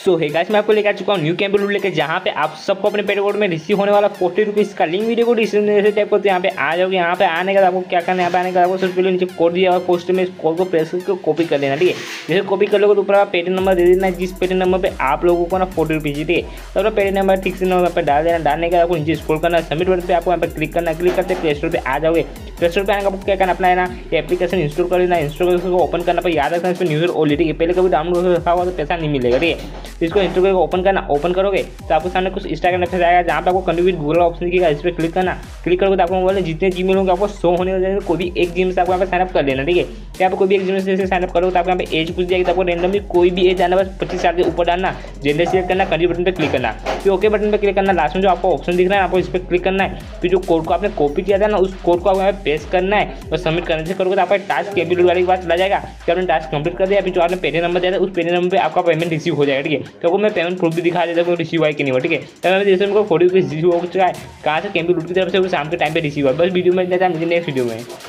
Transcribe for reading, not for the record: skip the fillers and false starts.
सो है गाइस, मैं आपको लेकर आ चुका हूँ न्यू कैंपेन लूट लेकर, जहाँ पे आप सबको अपने पेड कोड में रिसीव होने वाला 40 रुपीज़ का लिंक वीडियो को डिस्क्रिप्शन में टाइप करते हैं। यहाँ पे आ जाओगे। यहाँ पे आने का आपको क्या करना है, यहाँ पे आने का आपको सबसे पहले नीचे कोड दिया हुआ पोस्ट में, इस कोड को प्रेस करके कॉपी कर लेना। ठीक है, जैसे कॉपी कर लोगे तो ऊपर आप पेटीएम नंबर दे देना, जिस पेटीएम नंबर पे आप लोगों को ना 40 रुपीज़। ठीक है, तो अपना पेटीएम नंबर ठीक से नंबर पर डाल देना। डालने का आपको नीचे स्क्रॉल करना, सबमिट बटन पे आपको यहाँ पर क्लिक करना। क्लिक करते प्ले स्टोर पे आ जाओगे। प्ले स्टोर पे आने का आपको क्या करना, अपना है ना ये एप्लीकेशन इंस्टॉल कर लेना। इंस्टॉल करके उसको ओपन करना, पर याद रखना इस पर न्यूज़र ऑलरेडी पहले कभी डाउनलोड रखा हुआ तो पैसा नहीं मिलेगा। ठीक है, इसको इंस्टॉल करके ओपन करना। ओपन करोगे तो आपको सामने कुछ इस तरह का इंटरफेस आएगा, जहाँ पे आपको कंटिन्यू विद गूगल ऑप्शन दिखेगा, इस पर क्लिक करना। क्लिक करोगे तो आपको मोबाइल में जितने जीमेल होंगे आपको शो होने लगे, कोई भी एक जीमेल से आपको यहाँ पे साइनअप कर लेना। ठीक है, यहाँ पे कोई भी एक जीमेल से साइनअप करोगे तो आपको यहाँ पे एज पूछ जाएगी, तो आपको रैंडमली कोई भी एज आना, बस 25 साल के ऊपर डालना। जेंडर सिलेक्ट करना, कंट्री बटन पर क्लिक करना, फिर ओके बटन पर क्लिक करना। लास्ट में जो आपको ऑप्शन दिख रहा है आपको इस पर क्लिक करना है। फिर जो कोड को आपने कॉपी किया था ना, उस कोड को आपको यहाँ पे पेस्ट करना है और सबमिट करने से करोगे तो आपका टास्क कैंपेन लूट वाले के पास चला जाएगा। फिर आपने टास्क कंप्लीट कर दिया, फिर जो आपने पेटीएम नंबर दिया था उस पेटीएम नंबर पे आपका पेमेंट रिसीव हो जाएगा। ठीक है, तो मैं पेमेंट प्रूफ भी दिखा देता हूँ रिसीव हुआ कि नहीं हुआ। ठीक है, तो मैं जैसे उनको 40 रुपीज़ रिसीव हो चुका है। कहाँ से कैंपेन लूट की तरफ से वो शाम के टाइम पे रिसीव हुआ। बस वीडियो में मिलता है मुझे नेक्स्ट वीडियो में।